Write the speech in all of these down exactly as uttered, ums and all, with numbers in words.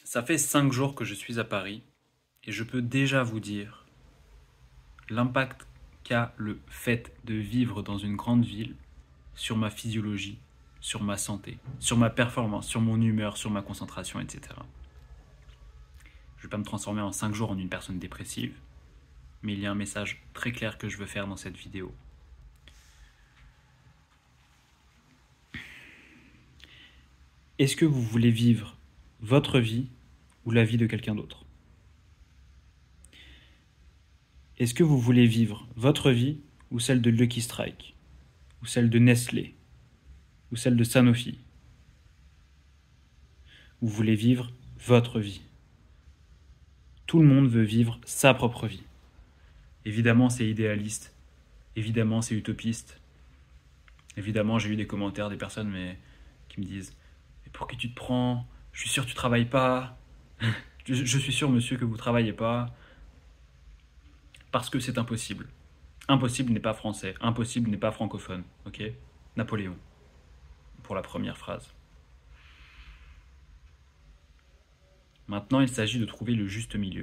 Ça fait cinq jours que je suis à Paris et je peux déjà vous dire l'impact qu'a le fait de vivre dans une grande ville sur ma physiologie, sur ma santé, sur ma performance, sur mon humeur, sur ma concentration, et cetera. Je ne vais pas me transformer en cinq jours en une personne dépressive, mais il y a un message très clair que je veux faire dans cette vidéo. Est-ce que vous voulez vivre votre vie ou la vie de quelqu'un d'autre? Est-ce que vous voulez vivre votre vie ou celle de Lucky Strike, ou celle de Nestlé, ou celle de Sanofi? Vous voulez vivre votre vie. Tout le monde veut vivre sa propre vie. Évidemment, c'est idéaliste. Évidemment, c'est utopiste. Évidemment, j'ai eu des commentaires des personnes mais, qui me disent « Mais pour qui tu te prends? Je suis sûr que tu travailles pas. je, je suis sûr, monsieur, que vous travaillez pas. » Parce que c'est impossible. Impossible n'est pas français. Impossible n'est pas francophone. Ok? Napoléon. Pour la première phrase. Maintenant, il s'agit de trouver le juste milieu.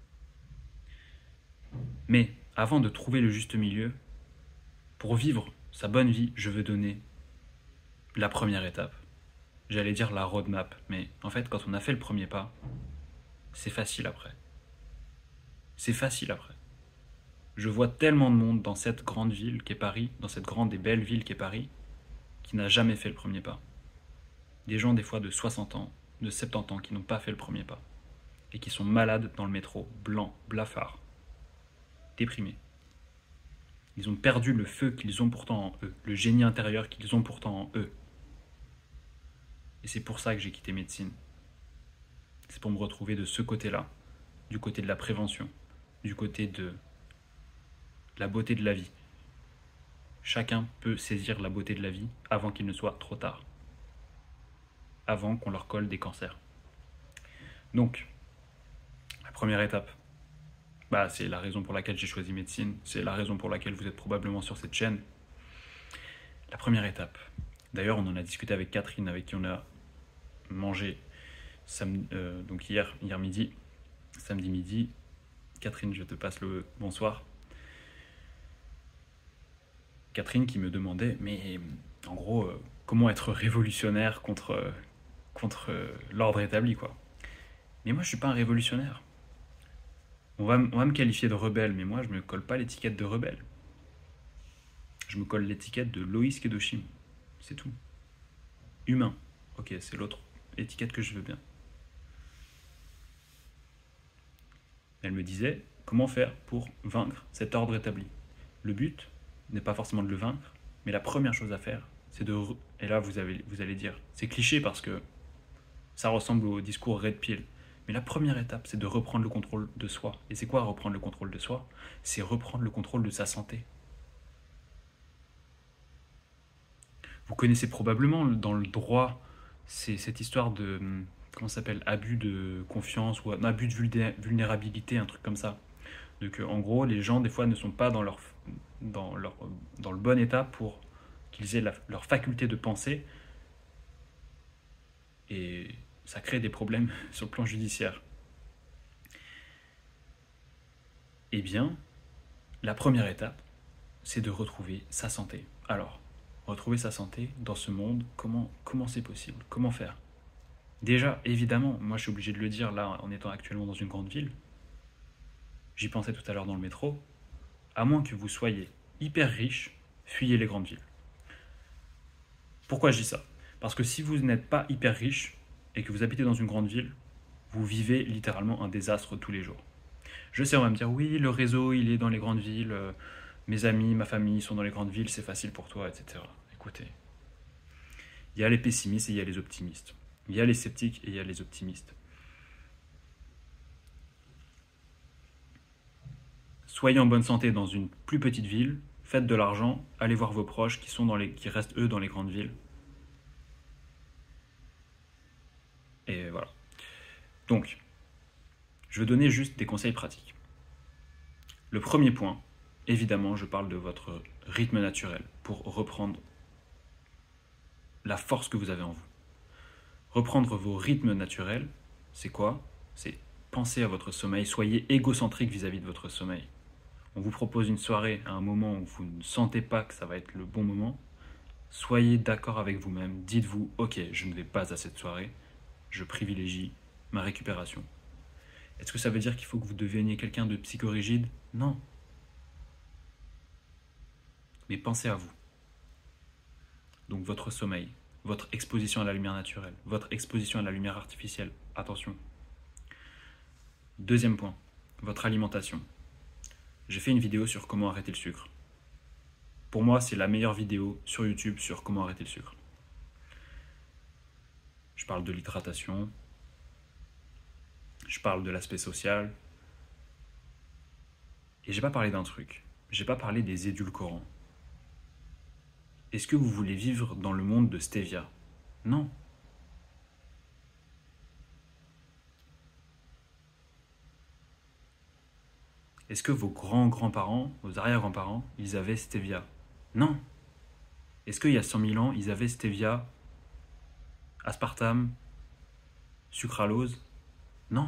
Mais avant de trouver le juste milieu, pour vivre sa bonne vie, je veux donner la première étape. J'allais dire la roadmap, mais en fait, quand on a fait le premier pas, c'est facile après. C'est facile après. Je vois tellement de monde dans cette grande ville qu'est Paris, dans cette grande et belle ville qu'est Paris, qui n'a jamais fait le premier pas. Des gens, des fois, de soixante ans, de soixante-dix ans, qui n'ont pas fait le premier pas. Et qui sont malades dans le métro, blancs, blafards, déprimés. Ils ont perdu le feu qu'ils ont pourtant en eux, le génie intérieur qu'ils ont pourtant en eux. Et c'est pour ça que j'ai quitté médecine. C'est pour me retrouver de ce côté-là, du côté de la prévention, du côté de la beauté de la vie. Chacun peut saisir la beauté de la vie avant qu'il ne soit trop tard. Avant qu'on leur colle des cancers. Donc, la première étape, bah, c'est la raison pour laquelle j'ai choisi médecine, c'est la raison pour laquelle vous êtes probablement sur cette chaîne. La première étape, d'ailleurs on en a discuté avec Catherine, avec qui on a mangé samedi, euh, donc hier, hier midi, samedi midi. Catherine, je te passe le bonsoir. Catherine qui me demandait, mais en gros, euh, comment être révolutionnaire contre, euh, contre euh, l'ordre établi, quoi. Mais moi, je suis pas un révolutionnaire. On va, on va me qualifier de rebelle, mais moi, je me colle pas l'étiquette de rebelle. Je me colle l'étiquette de Loïs Kedoshim. C'est tout. Humain. Ok, c'est l'autre étiquette que je veux bien. Elle me disait, comment faire pour vaincre cet ordre établi? Le but n'est pas forcément de le vaincre, mais la première chose à faire, c'est de... Et là, vous, avez, vous allez dire, c'est cliché parce que ça ressemble au discours Red Pill. Mais la première étape, c'est de reprendre le contrôle de soi. Et c'est quoi reprendre le contrôle de soi? C'est reprendre le contrôle de sa santé. Vous connaissez probablement dans le droit, c'est cette histoire de, comment ça s'appelle, abus de confiance ou un abus de vulnérabilité, un truc comme ça. Donc en gros, les gens des fois ne sont pas dans leur, dans leur, dans le bon état pour qu'ils aient la, leur faculté de penser. Et ça crée des problèmes sur le plan judiciaire. Eh bien, la première étape, c'est de retrouver sa santé. Alors, retrouver sa santé dans ce monde, comment comment c'est possible? Comment faire? Déjà, évidemment, moi je suis obligé de le dire là, en étant actuellement dans une grande ville, j'y pensais tout à l'heure dans le métro, à moins que vous soyez hyper riche, fuyez les grandes villes. Pourquoi je dis ça? Parce que si vous n'êtes pas hyper riche et que vous habitez dans une grande ville, vous vivez littéralement un désastre tous les jours. Je sais, on va me dire, oui, le réseau, il est dans les grandes villes, euh, mes amis, ma famille sont dans les grandes villes, c'est facile pour toi, et cetera. Écoutez, il y a les pessimistes et il y a les optimistes. Il y a les sceptiques et il y a les optimistes. Soyez en bonne santé dans une plus petite ville, faites de l'argent, allez voir vos proches qui, sont dans les, qui restent eux dans les grandes villes. Et voilà. Donc, je vais donner juste des conseils pratiques. Le premier point, évidemment, je parle de votre rythme naturel pour reprendre la force que vous avez en vous. Reprendre vos rythmes naturels, c'est quoi? C'est penser à votre sommeil, soyez égocentrique vis-à-vis de votre sommeil. On vous propose une soirée à un moment où vous ne sentez pas que ça va être le bon moment, soyez d'accord avec vous-même, dites-vous, ok, je ne vais pas à cette soirée, je privilégie ma récupération. Est-ce que ça veut dire qu'il faut que vous deveniez quelqu'un de psychorigide? Non. Mais pensez à vous. Donc votre sommeil, votre exposition à la lumière naturelle, votre exposition à la lumière artificielle, attention. Deuxième point, votre alimentation. J'ai fait une vidéo sur comment arrêter le sucre. Pour moi, c'est la meilleure vidéo sur YouTube sur comment arrêter le sucre. Je parle de l'hydratation, je parle de l'aspect social, et j'ai pas parlé d'un truc. J'ai pas parlé des édulcorants. Est-ce que vous voulez vivre dans le monde de Stevia? Non. Est-ce que vos grands-grands-parents, vos arrière-grands-parents, ils avaient Stevia? Non. Est-ce qu'il y a cent mille ans, ils avaient Stevia, aspartame, sucralose? Non.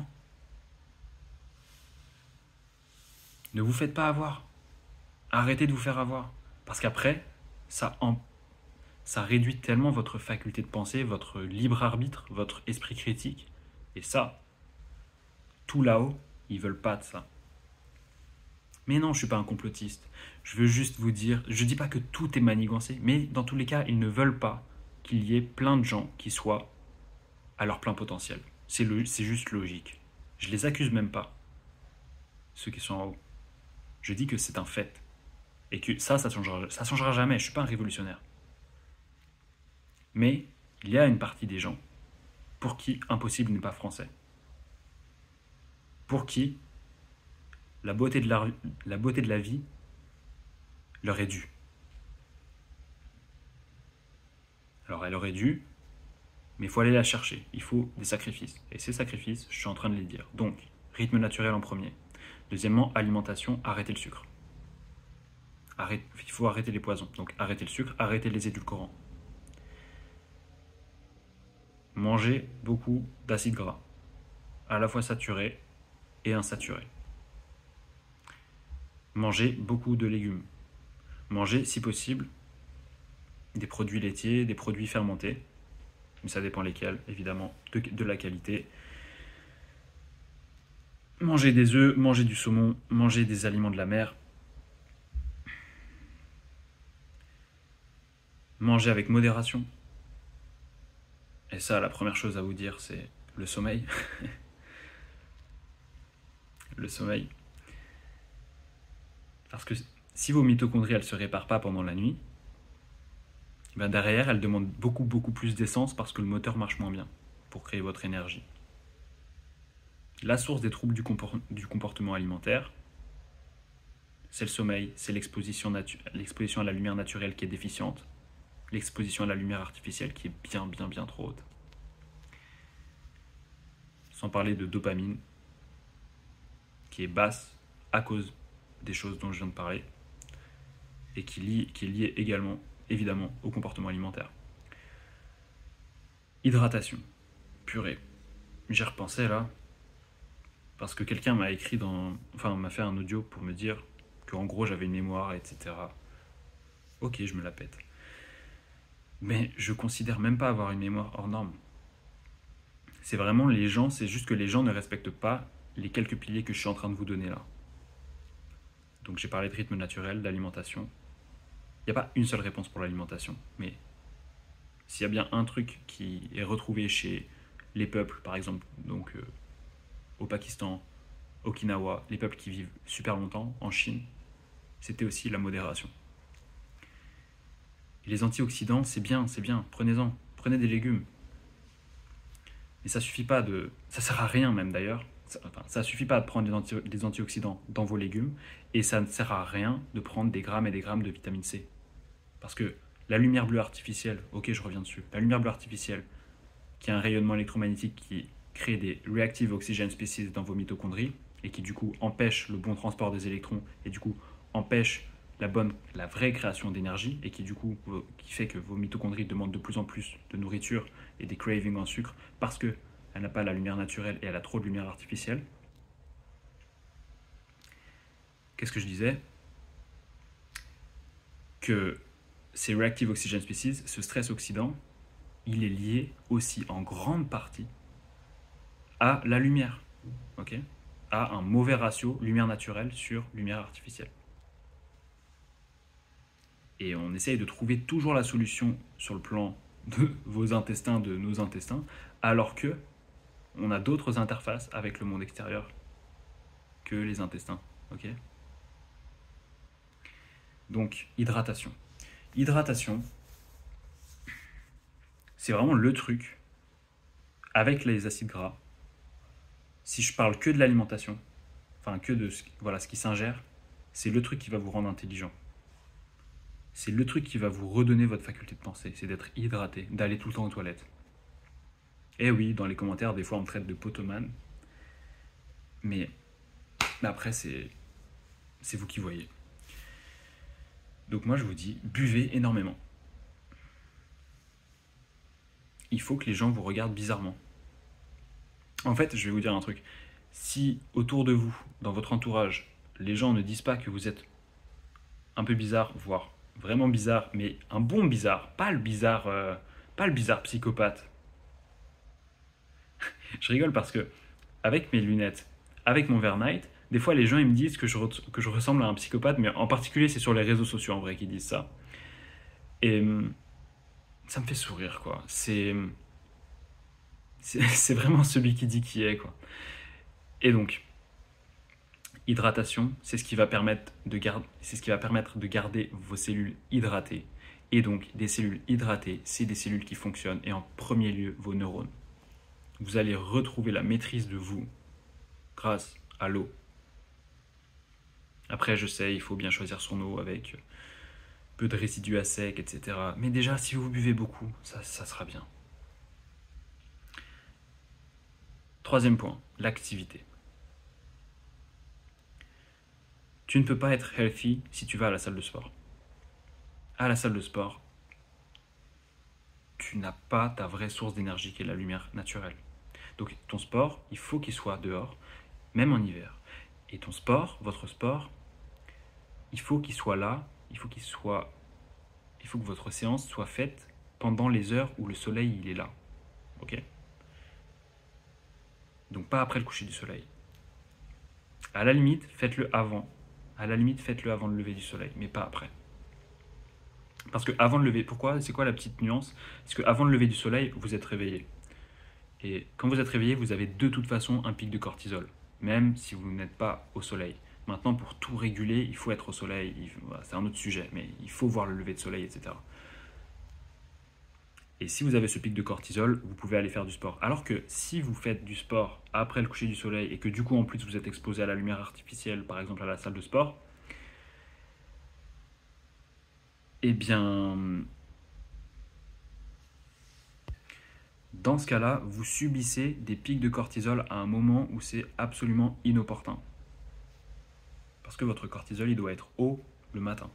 Ne vous faites pas avoir. Arrêtez de vous faire avoir. Parce qu'après, ça, en, ça réduit tellement votre faculté de penser, votre libre arbitre, votre esprit critique. Et ça, tout là-haut, ils veulent pas de ça. Mais non, je suis pas un complotiste. Je veux juste vous dire, je dis pas que tout est manigancé, mais dans tous les cas, ils ne veulent pas qu'il y ait plein de gens qui soient à leur plein potentiel. C'est le, c'est juste logique. Je les accuse même pas, ceux qui sont en haut. Je dis que c'est un fait. Et que ça, ça changera, ça changera jamais. Je suis pas un révolutionnaire. Mais il y a une partie des gens pour qui impossible n'est pas français. Pour qui la beauté de la, la beauté de la vie leur est due. Alors elle aurait dû, mais il faut aller la chercher. Il faut des sacrifices. Et ces sacrifices, je suis en train de les dire. Donc, rythme naturel en premier. Deuxièmement, alimentation, arrêtez le sucre. Arrête, il faut arrêter les poisons. Donc arrêtez le sucre, arrêtez les édulcorants. Mangez beaucoup d'acides gras, à la fois saturés et insaturés. Mangez beaucoup de légumes. Mangez, si possible, des produits laitiers, des produits fermentés. Mais ça dépend lesquels, évidemment, de, de la qualité. Mangez des œufs, mangez du saumon, mangez des aliments de la mer. Mangez avec modération. Et ça, la première chose à vous dire, c'est le sommeil. Le sommeil. Parce que si vos mitochondries, elles ne se réparent pas pendant la nuit, ben derrière, elles demandent beaucoup, beaucoup plus d'essence parce que le moteur marche moins bien pour créer votre énergie. La source des troubles du, compor- du comportement alimentaire, c'est le sommeil, c'est l'exposition, natu- l'exposition à la lumière naturelle qui est déficiente, l'exposition à la lumière artificielle qui est bien, bien, bien trop haute. Sans parler de dopamine, qui est basse à cause des choses dont je viens de parler, et qui, lie, qui est liée également, évidemment, au comportement alimentaire. Hydratation. Purée. J'y repensais là, parce que quelqu'un m'a écrit dans... Enfin, m'a fait un audio pour me dire qu'en gros, j'avais une mémoire, et cetera. Ok, je me la pète. Mais je considère même pas avoir une mémoire hors norme. C'est vraiment les gens, c'est juste que les gens ne respectent pas les quelques piliers que je suis en train de vous donner là. Donc j'ai parlé de rythme naturel, d'alimentation. Il n'y a pas une seule réponse pour l'alimentation, mais s'il y a bien un truc qui est retrouvé chez les peuples, par exemple, donc euh, au Pakistan, Okinawa, les peuples qui vivent super longtemps, en Chine, c'était aussi la modération. Et les antioxydants, c'est bien, c'est bien, prenez-en, prenez des légumes. Mais ça suffit pas de... Ça sert à rien même d'ailleurs. Ça, enfin, ça suffit pas de prendre des, anti, des antioxydants dans vos légumes et ça ne sert à rien de prendre des grammes et des grammes de vitamine C. Parce que la lumière bleue artificielle, ok je reviens dessus, la lumière bleue artificielle qui a un rayonnement électromagnétique qui crée des reactive oxygen species dans vos mitochondries et qui du coup empêche le bon transport des électrons et du coup empêche la bonne, la vraie création d'énergie et qui du coup qui fait que vos mitochondries demandent de plus en plus de nourriture et des cravings en sucre parce que elle n'a pas la lumière naturelle et elle a trop de lumière artificielle. Qu'est-ce que je disais? Que ces reactive oxygen species, ce stress oxydant, il est lié aussi en grande partie à la lumière, ok, à un mauvais ratio lumière naturelle sur lumière artificielle. Et on essaye de trouver toujours la solution sur le plan de vos intestins, de nos intestins, alors que on a d'autres interfaces avec le monde extérieur que les intestins, ok. Donc, hydratation. Hydratation, c'est vraiment le truc avec les acides gras. Si je parle que de l'alimentation, enfin que de ce, voilà, ce qui s'ingère, c'est le truc qui va vous rendre intelligent. C'est le truc qui va vous redonner votre faculté de penser, c'est d'être hydraté, d'aller tout le temps aux toilettes. Et oui, dans les commentaires, des fois on me traite de potomane, mais après c'est, c'est vous qui voyez. Donc moi je vous dis, buvez énormément. Il faut que les gens vous regardent bizarrement. En fait, je vais vous dire un truc. Si autour de vous, dans votre entourage, les gens ne disent pas que vous êtes un peu bizarre, voire vraiment bizarre, mais un bon bizarre, pas le bizarre, euh, pas le bizarre psychopathe. Je rigole parce que avec mes lunettes, avec mon verre night, des fois les gens ils me disent que je, re- que je ressemble à un psychopathe, mais en particulier c'est sur les réseaux sociaux en vrai qu'ils disent ça. Et hum, ça me fait sourire quoi. C'est c'est, c'est vraiment celui qui dit qui est quoi. Et donc, hydratation, c'est ce qui va permettre de garder, c'est ce qui va permettre de garder vos cellules hydratées. Et donc, des cellules hydratées, c'est des cellules qui fonctionnent, et en premier lieu, vos neurones. Vous allez retrouver la maîtrise de vous grâce à l'eau. Après, je sais, il faut bien choisir son eau avec peu de résidus à sec, et cetera. Mais déjà, si vous buvez beaucoup, ça, ça sera bien. Troisième point, l'activité. Tu ne peux pas être healthy si tu vas à la salle de sport. À la salle de sport, tu n'as pas ta vraie source d'énergie qui est la lumière naturelle. Donc ton sport, il faut qu'il soit dehors, même en hiver. Et ton sport, votre sport, il faut qu'il soit là, il faut qu'il soit, il faut que votre séance soit faite pendant les heures où le soleil il est là. Ok ? Donc pas après le coucher du soleil. À la limite, faites-le avant. À la limite, faites-le avant le lever du soleil, mais pas après. Parce que avant le lever, pourquoi? C'est quoi la petite nuance? Parce qu'avant le lever du soleil, vous êtes réveillé. Et quand vous êtes réveillé, vous avez de toute façon un pic de cortisol, même si vous n'êtes pas au soleil. Maintenant, pour tout réguler, il faut être au soleil. Voilà, c'est un autre sujet, mais il faut voir le lever de soleil, et cetera. Et si vous avez ce pic de cortisol, vous pouvez aller faire du sport. Alors que si vous faites du sport après le coucher du soleil et que du coup en plus vous êtes exposé à la lumière artificielle, par exemple à la salle de sport, eh bien, dans ce cas-là, vous subissez des pics de cortisol à un moment où c'est absolument inopportun. Parce que votre cortisol, il doit être haut le matin.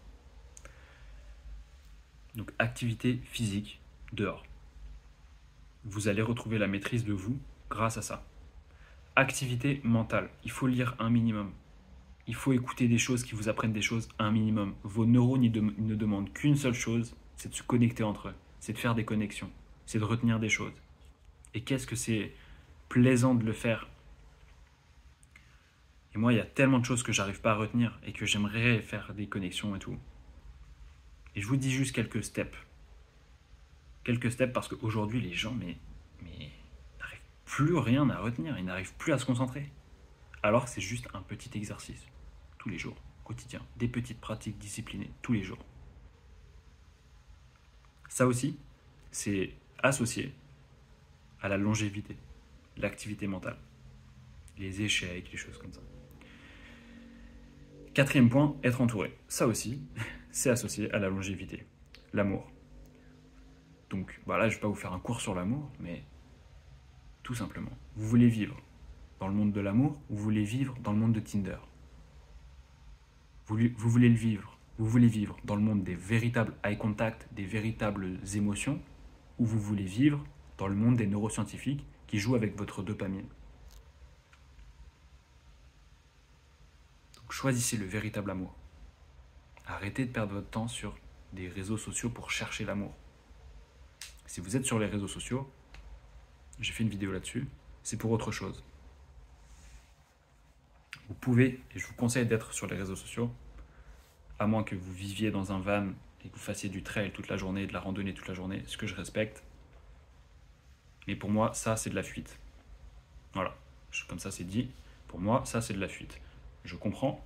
Donc, activité physique dehors. Vous allez retrouver la maîtrise de vous grâce à ça. Activité mentale. Il faut lire un minimum. Il faut écouter des choses qui vous apprennent des choses un minimum. Vos neurones ils de, ils ne demandent qu'une seule chose, c'est de se connecter entre eux. C'est de faire des connexions. C'est de retenir des choses. Et qu'est-ce que c'est plaisant de le faire. Et moi, il y a tellement de choses que j'arrive pas à retenir et que j'aimerais faire des connexions et tout. Et je vous dis juste quelques steps. Quelques steps parce qu'aujourd'hui, les gens, mais, mais n'arrivent plus rien à retenir. Ils n'arrivent plus à se concentrer. Alors que c'est juste un petit exercice. Tous les jours, quotidien. Des petites pratiques disciplinées, tous les jours. Ça aussi, c'est associé à la longévité, l'activité mentale, les échecs, les choses comme ça. Quatrième point, être entouré. Ça aussi, c'est associé à la longévité, l'amour. Donc bah là, je ne vais pas vous faire un cours sur l'amour, mais tout simplement, vous voulez vivre dans le monde de l'amour ou vous voulez vivre dans le monde de Tinder? vous, vous voulez le vivre, vous voulez vivre dans le monde des véritables eye contact, des véritables émotions, ou vous voulez vivre dans le monde des neuroscientifiques qui joue avec votre dopamine. Donc choisissez le véritable amour. Arrêtez de perdre votre temps sur des réseaux sociaux pour chercher l'amour. Si vous êtes sur les réseaux sociaux, j'ai fait une vidéo là-dessus, c'est pour autre chose. Vous pouvez, et je vous conseille d'être sur les réseaux sociaux, à moins que vous viviez dans un van et que vous fassiez du trail toute la journée, de la randonnée toute la journée, ce que je respecte. Mais pour moi, ça, c'est de la fuite. Voilà, comme ça, c'est dit. Pour moi, ça, c'est de la fuite. Je comprends.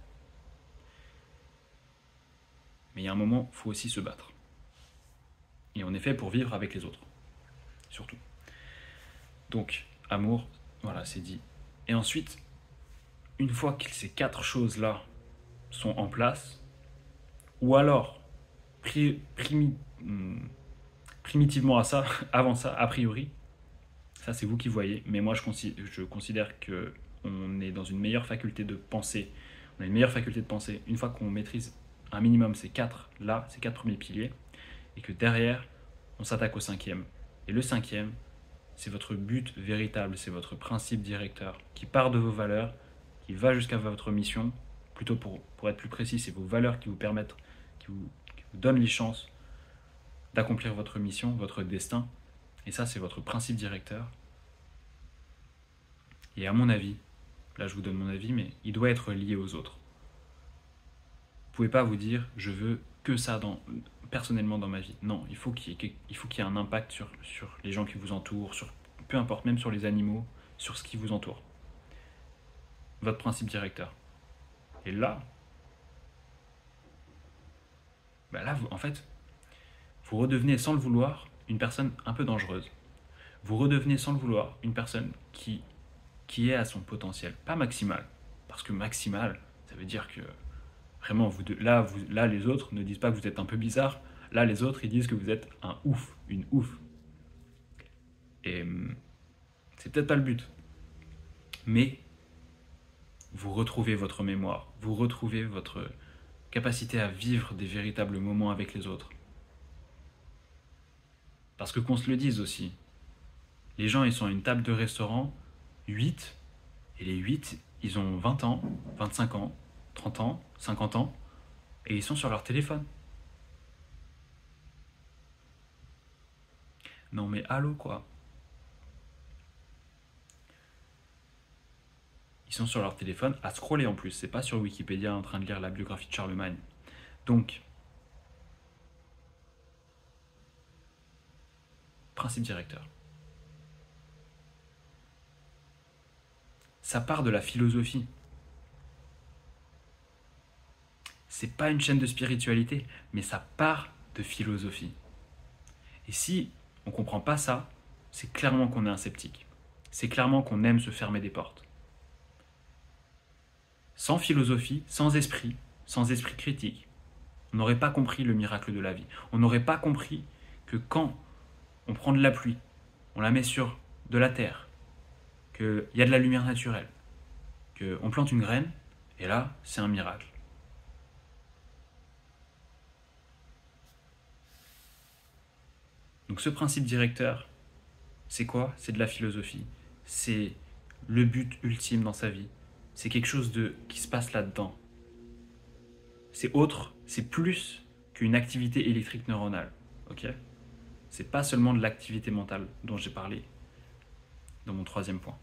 Mais il y a un moment, il faut aussi se battre. Et on est fait pour vivre avec les autres. Surtout. Donc, amour, voilà, c'est dit. Et ensuite, une fois que ces quatre choses-là sont en place, ou alors, pri- primi- primitivement à ça, avant ça, a priori, ça c'est vous qui voyez, mais moi je considère, je considère qu'on est dans une meilleure faculté de penser, on a une meilleure faculté de penser une fois qu'on maîtrise un minimum ces quatre là, ces quatre premiers piliers, et que derrière, on s'attaque au cinquième. Et le cinquième, c'est votre but véritable, c'est votre principe directeur, qui part de vos valeurs, qui va jusqu'à votre mission, plutôt pour, pour être plus précis, c'est vos valeurs qui vous permettent, qui vous, qui vous donnent les chances d'accomplir votre mission, votre destin, et ça c'est votre principe directeur. Et à mon avis, là je vous donne mon avis, mais il doit être lié aux autres. Vous ne pouvez pas vous dire, je veux que ça dans, personnellement dans ma vie. Non, il faut qu'il y ait, il faut qu'il y ait un impact sur, sur les gens qui vous entourent, sur, peu importe, même sur les animaux, sur ce qui vous entoure. Votre principe directeur. Et là, bah là vous, en fait, vous redevenez sans le vouloir une personne un peu dangereuse. Vous redevenez sans le vouloir une personne qui, qui est à son potentiel, pas maximal. Parce que maximal, ça veut dire que vraiment, vous deux, là, vous, là, les autres ne disent pas que vous êtes un peu bizarre. Là, les autres, ils disent que vous êtes un ouf, une ouf. Et c'est peut-être pas le but. Mais vous retrouvez votre mémoire, vous retrouvez votre capacité à vivre des véritables moments avec les autres. Parce que qu'on se le dise aussi, les gens, ils sont à une table de restaurant, huit, et les huit, ils ont vingt ans, vingt-cinq ans, trente ans, cinquante ans, et ils sont sur leur téléphone. Non mais allô quoi. Ils sont sur leur téléphone à scroller en plus, c'est pas sur Wikipédia en train de lire la biographie de Charlemagne. Donc, principe directeur. Ça part de la philosophie. C'est pas une chaîne de spiritualité, mais ça part de philosophie. Et si on ne comprend pas ça, c'est clairement qu'on est un sceptique. C'est clairement qu'on aime se fermer des portes. Sans philosophie, sans esprit, sans esprit critique, on n'aurait pas compris le miracle de la vie. On n'aurait pas compris que quand on prend de la pluie, on la met sur de la terre, qu'il y a de la lumière naturelle, qu'on plante une graine, et là, c'est un miracle. Donc ce principe directeur, c'est quoi? C'est de la philosophie. C'est le but ultime dans sa vie. C'est quelque chose de, qui se passe là-dedans. C'est autre, c'est plus qu'une activité électrique neuronale. Ok? C'est pas seulement de l'activité mentale dont j'ai parlé dans mon troisième point.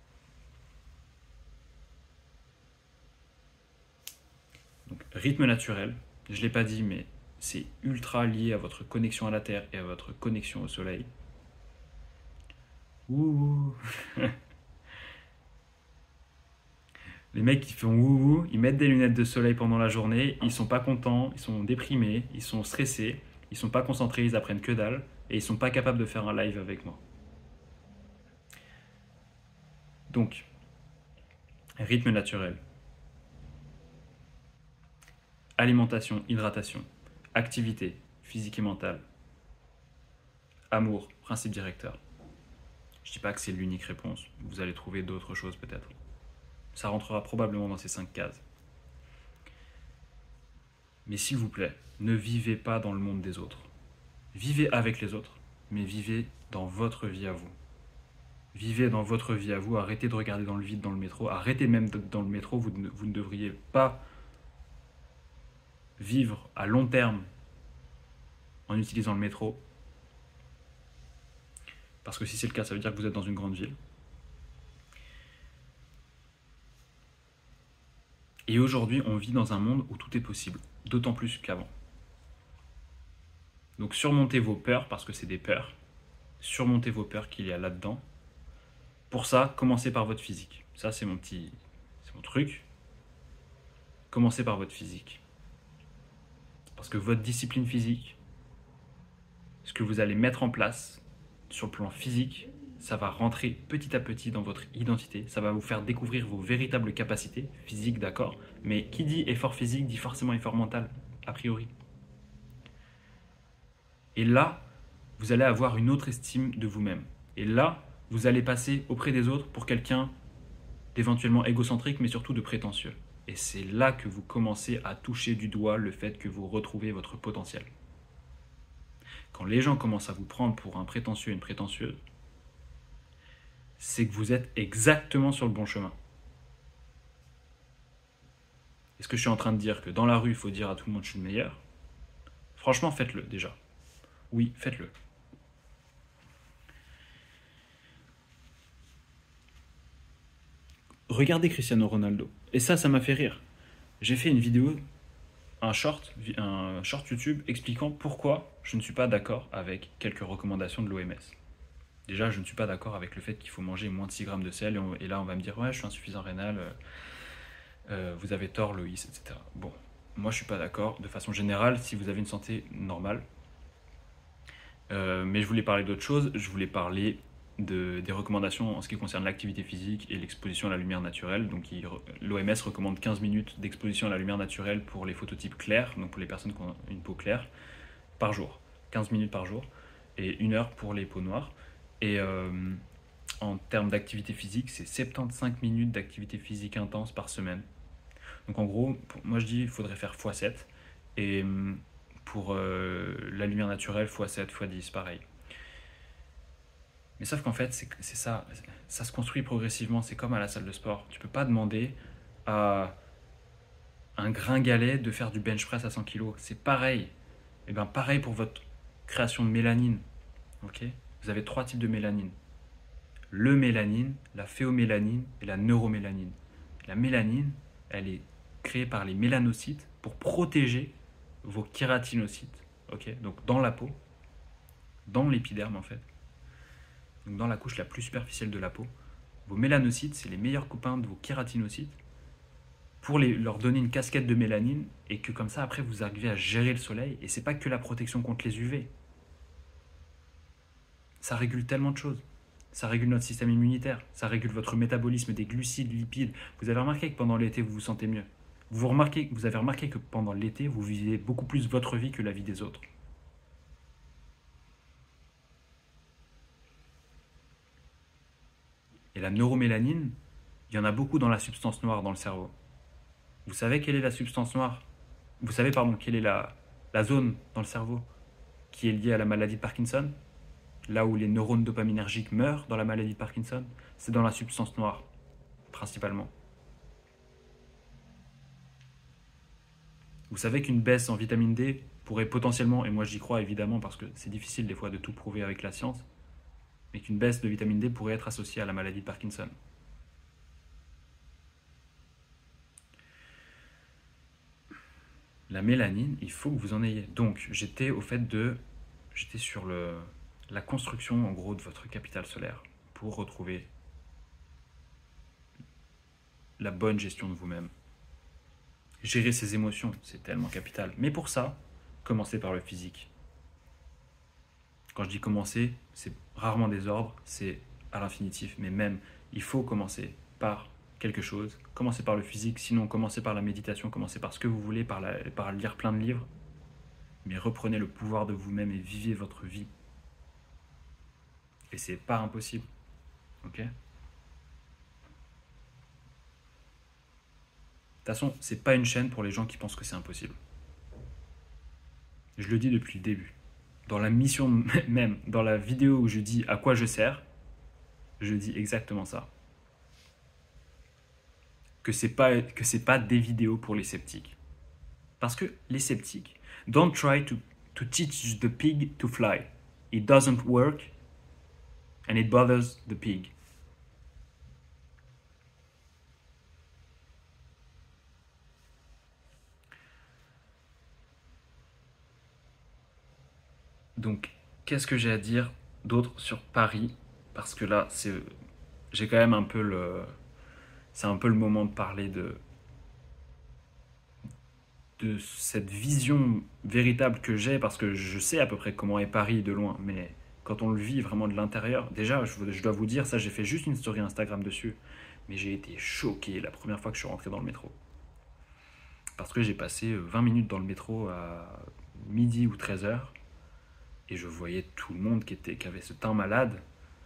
Donc rythme naturel, je ne l'ai pas dit, mais c'est ultra lié à votre connexion à la Terre et à votre connexion au Soleil. Ouh. Les mecs qui font ouh, ils mettent des lunettes de soleil pendant la journée, ils sont pas contents, ils sont déprimés, ils sont stressés, ils sont pas concentrés, ils apprennent que dalle et ils sont pas capables de faire un live avec moi. Donc, rythme naturel, alimentation, hydratation, activité physique et mentale, amour, principe directeur. Je dis pas que c'est l'unique réponse, vous allez trouver d'autres choses peut-être. Ça rentrera probablement dans ces cinq cases. Mais s'il vous plaît, ne vivez pas dans le monde des autres. Vivez avec les autres, mais vivez dans votre vie à vous. Vivez dans votre vie à vous, arrêtez de regarder dans le vide dans le métro, arrêtez même dans le métro, vous ne, vous ne devriez pas vivre à long terme en utilisant le métro. Parce que si c'est le cas, ça veut dire que vous êtes dans une grande ville. Et aujourd'hui, on vit dans un monde où tout est possible, d'autant plus qu'avant. Donc surmontez vos peurs, parce que c'est des peurs. Surmontez vos peurs qu'il y a là-dedans. Pour ça, commencez par votre physique. Ça, c'est mon petit... c'est mon truc. Commencez par votre physique. Parce que votre discipline physique, ce que vous allez mettre en place sur le plan physique, ça va rentrer petit à petit dans votre identité. Ça va vous faire découvrir vos véritables capacités physiques, d'accord. Mais qui dit effort physique dit forcément effort mental, a priori. Et là, vous allez avoir une autre estime de vous-même. Et là, vous allez passer auprès des autres pour quelqu'un d'éventuellement égocentrique, mais surtout de prétentieux. Et c'est là que vous commencez à toucher du doigt le fait que vous retrouvez votre potentiel. Quand les gens commencent à vous prendre pour un prétentieux et une prétentieuse, c'est que vous êtes exactement sur le bon chemin. Est-ce que je suis en train de dire que dans la rue, il faut dire à tout le monde que je suis le meilleur? Franchement, faites-le déjà. Oui, faites-le. Regardez Cristiano Ronaldo. Et ça, ça m'a fait rire. J'ai fait une vidéo, un short, un short YouTube expliquant pourquoi je ne suis pas d'accord avec quelques recommandations de l'O M S. Déjà, je ne suis pas d'accord avec le fait qu'il faut manger moins de six grammes de sel. Et, on, et là, on va me dire, ouais, je suis insuffisant rénal, euh, euh, vous avez tort, Loïs, et cetera. Bon, moi, je ne suis pas d'accord. De façon générale, si vous avez une santé normale. Euh, mais je voulais parler d'autre chose. Je voulais parler de, des recommandations en ce qui concerne l'activité physique et l'exposition à la lumière naturelle. Donc, l'O M S recommande quinze minutes d'exposition à la lumière naturelle pour les phototypes clairs, donc pour les personnes qui ont une peau claire, par jour. quinze minutes par jour. Et une heure pour les peaux noires. Et euh, en termes d'activité physique, c'est soixante-quinze minutes d'activité physique intense par semaine. Donc en gros, pour, moi je dis qu'il faudrait faire fois sept. Et pour euh, la lumière naturelle, fois sept, fois dix, pareil. Mais sauf qu'en fait, c'est, c'est ça, ça se construit progressivement. C'est comme à la salle de sport. Tu ne peux pas demander à un gringalet de faire du bench press à cent kilos. C'est pareil. Et bien pareil pour votre création de mélanine. Ok ? Vous avez trois types de mélanine. Le mélanine, la phéomélanine et la neuromélanine. La mélanine, elle est créée par les mélanocytes pour protéger vos kératinocytes. Okay, donc dans la peau, dans l'épiderme en fait, donc dans la couche la plus superficielle de la peau, vos mélanocytes, c'est les meilleurs copains de vos kératinocytes pour les, leur donner une casquette de mélanine et que comme ça après vous arrivez à gérer le soleil. Et c'est pas que la protection contre les U V. Ça régule tellement de choses. Ça régule notre système immunitaire. Ça régule votre métabolisme des glucides, lipides. Vous avez remarqué que pendant l'été, vous vous sentez mieux. Vous, remarquez, vous avez remarqué que pendant l'été, vous vivez beaucoup plus votre vie que la vie des autres. Et la neuromélanine, il y en a beaucoup dans la substance noire dans le cerveau. Vous savez quelle est la substance noire? Vous savez, pardon, quelle est la, la zone dans le cerveau qui est liée à la maladie de Parkinson? Là où les neurones dopaminergiques meurent dans la maladie de Parkinson, c'est dans la substance noire, principalement. Vous savez qu'une baisse en vitamine D pourrait potentiellement, et moi j'y crois évidemment parce que c'est difficile des fois de tout prouver avec la science, mais qu'une baisse de vitamine D pourrait être associée à la maladie de Parkinson. La mélanine, il faut que vous en ayez. Donc j'étais au fait de... J'étais sur le... la construction en gros de votre capital solaire pour retrouver la bonne gestion de vous-même. Gérer ses émotions, c'est tellement capital. Mais pour ça, commencez par le physique. Quand je dis commencer, c'est rarement des ordres, c'est à l'infinitif. Mais même, il faut commencer par quelque chose. Commencez par le physique, sinon commencez par la méditation, commencez par ce que vous voulez, par, la, par lire plein de livres. Mais reprenez le pouvoir de vous-même et vivez votre vie. Et c'est pas impossible. Ok ? De toute façon, c'est pas une chaîne pour les gens qui pensent que c'est impossible. Je le dis depuis le début. Dans la mission même, dans la vidéo où je dis à quoi je sers, je dis exactement ça. Que c'est pas, que c'est pas des vidéos pour les sceptiques. Parce que les sceptiques, don't try to, to teach the pig to fly. It doesn't work and it bothers the pig. Donc, qu'est-ce que j'ai à dire d'autre sur Paris? Parce que là, c'est, j'ai quand même un peu le, c'est un peu le moment de parler de, de cette vision véritable que j'ai, parce que je sais à peu près comment est Paris de loin, mais quand on le vit vraiment de l'intérieur, déjà, je, je dois vous dire, ça, j'ai fait juste une story Instagram dessus, mais j'ai été choqué la première fois que je suis rentré dans le métro. Parce que j'ai passé vingt minutes dans le métro à midi ou treize heures, et je voyais tout le monde qui, était, qui avait ce teint malade.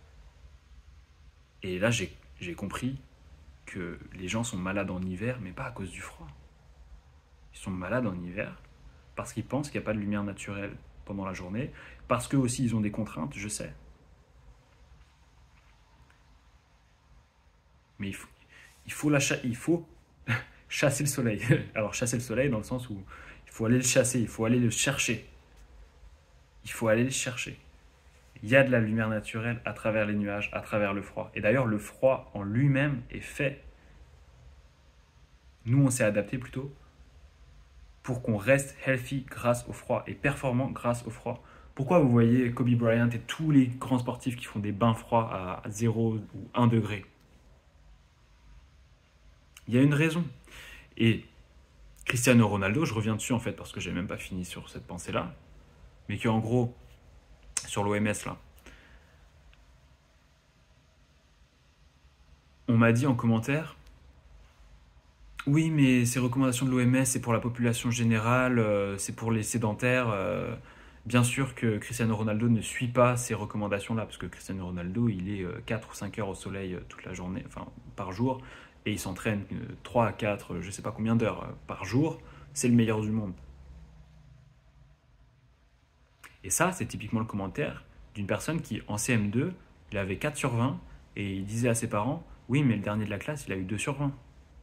Et là, j'ai, j'ai compris que les gens sont malades en hiver, mais pas à cause du froid. Ils sont malades en hiver parce qu'ils pensent qu'il n'y a pas de lumière naturelle pendant la journée, parce qu'eux aussi, ils ont des contraintes, je sais. Mais il faut, il faut, la, il faut chasser le soleil. Alors, chasser le soleil dans le sens où il faut aller le chasser, il faut aller le chercher. Il faut aller le chercher. Il y a de la lumière naturelle à travers les nuages, à travers le froid. Et d'ailleurs, le froid en lui-même est fait. Nous, on s'est adapté plutôt pour qu'on reste healthy grâce au froid et performant grâce au froid. Pourquoi vous voyez Kobe Bryant et tous les grands sportifs qui font des bains froids à zéro ou un degré? Il y a une raison. Et Cristiano Ronaldo, je reviens dessus en fait parce que j'ai même pas fini sur cette pensée-là, mais qui en gros, sur l'O M S là, on m'a dit en commentaire, oui mais ces recommandations de l'O M S c'est pour la population générale, euh, c'est pour les sédentaires, euh, bien sûr que Cristiano Ronaldo ne suit pas ces recommandations là, parce que Cristiano Ronaldo il est euh, quatre ou cinq heures au soleil euh, toute la journée, enfin par jour, et il s'entraîne euh, trois à quatre, je sais pas combien d'heures euh, par jour, c'est le meilleur du monde. Et ça, c'est typiquement le commentaire d'une personne qui, en C M deux, il avait quatre sur vingt et il disait à ses parents, oui, mais le dernier de la classe, il a eu deux sur vingt.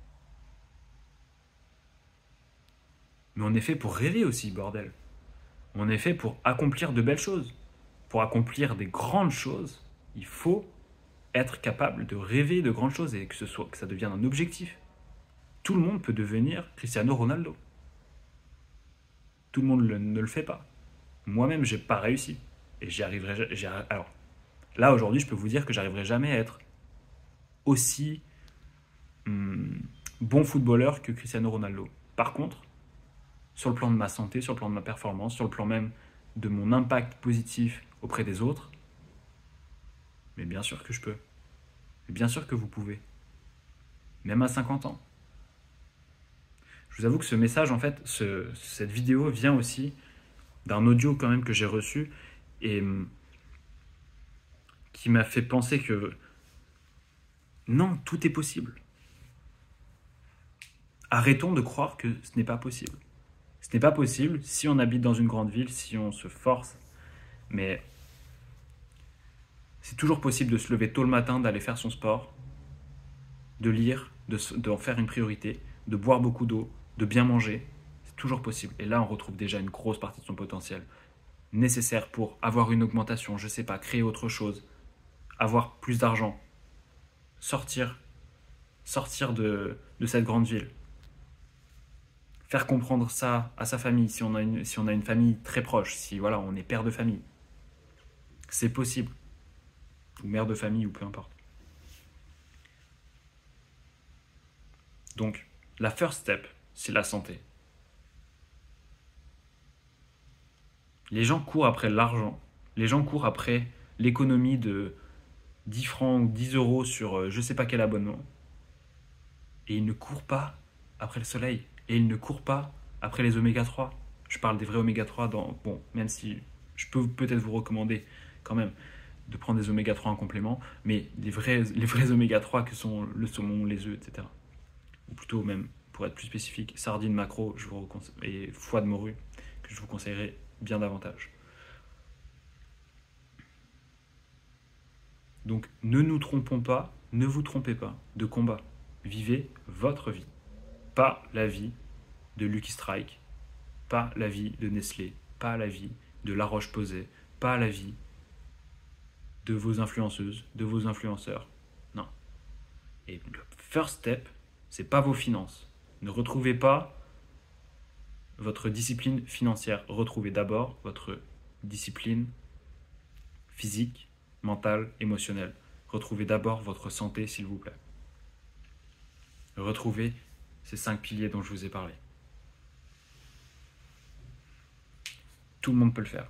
Mais on est fait pour rêver aussi, bordel. On est fait pour accomplir de belles choses. Pour accomplir des grandes choses, il faut être capable de rêver de grandes choses et que, ce soit, que ça devienne un objectif. Tout le monde peut devenir Cristiano Ronaldo. Tout le monde le, ne le fait pas. Moi-même, j'ai pas réussi. Et j'y arriverai. J'y arri- Alors, là, aujourd'hui, je peux vous dire que j'arriverai jamais à être aussi hum, bon footballeur que Cristiano Ronaldo. Par contre, sur le plan de ma santé, sur le plan de ma performance, sur le plan même de mon impact positif auprès des autres, mais bien sûr que je peux. Et bien sûr que vous pouvez. Même à cinquante ans. Je vous avoue que ce message, en fait, ce, cette vidéo vient aussi d'un audio quand même que j'ai reçu et hum, qui m'a fait penser que non, tout est possible. Arrêtons de croire que ce n'est pas possible. Ce n'est pas possible si on habite dans une grande ville, si on se force, mais c'est toujours possible de se lever tôt le matin, d'aller faire son sport, de lire, de, d'en faire une priorité, de boire beaucoup d'eau, de bien manger. C'est toujours possible. Et là, on retrouve déjà une grosse partie de son potentiel nécessaire pour avoir une augmentation, je sais pas, créer autre chose, avoir plus d'argent, sortir, sortir de, de cette grande ville. Faire comprendre ça à sa famille, si on a une, si on a une famille très proche, si voilà, on est père de famille. C'est possible. Ou mère de famille, ou peu importe. Donc, la first step, c'est la santé. Les gens courent après l'argent. Les gens courent après l'économie de dix francs ou dix euros sur euh, je sais pas quel abonnement. Et ils ne courent pas après le soleil. Et ils ne courent pas après les oméga trois. Je parle des vrais oméga trois dans... Bon, même si je peux peut-être vous recommander quand même de prendre des oméga trois en complément, mais les vrais, les vrais oméga trois que sont le saumon, les œufs, et cetera. Ou plutôt même, pour être plus spécifique, sardines macro je vous et foie de morue, que je vous conseillerais bien davantage. Donc ne nous trompons pas, ne vous trompez pas de combat. Vivez votre vie, pas la vie de Lucky Strike, pas la vie de Nestlé, pas la vie de La Roche-Posay, pas la vie de vos influenceuses, de vos influenceurs. Non. Et le first step, c'est pas vos finances. Ne retrouvez pas votre discipline financière. Retrouvez d'abord votre discipline physique, mentale, émotionnelle. Retrouvez d'abord votre santé, s'il vous plaît. Retrouvez ces cinq piliers dont je vous ai parlé. Tout le monde peut le faire.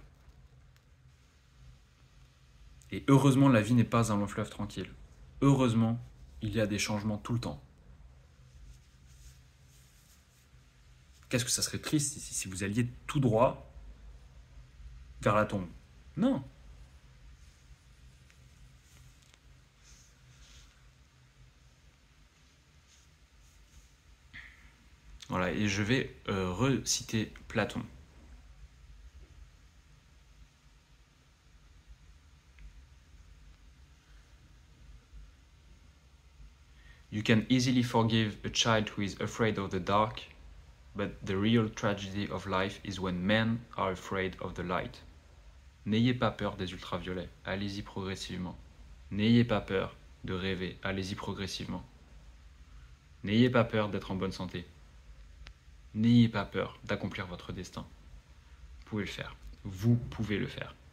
Et heureusement, la vie n'est pas un long fleuve tranquille. Heureusement, il y a des changements tout le temps. Qu'est-ce que ça serait triste si, si vous alliez tout droit vers la tombe? Non. Voilà, et je vais euh, reciter Platon. You can easily forgive a child who is afraid of the dark, but the real tragedy of life is when men are afraid of the light. N'ayez pas peur des ultraviolets, allez-y progressivement. N'ayez pas peur de rêver, allez-y progressivement. N'ayez pas peur d'être en bonne santé. N'ayez pas peur d'accomplir votre destin. Vous pouvez le faire. Vous pouvez le faire.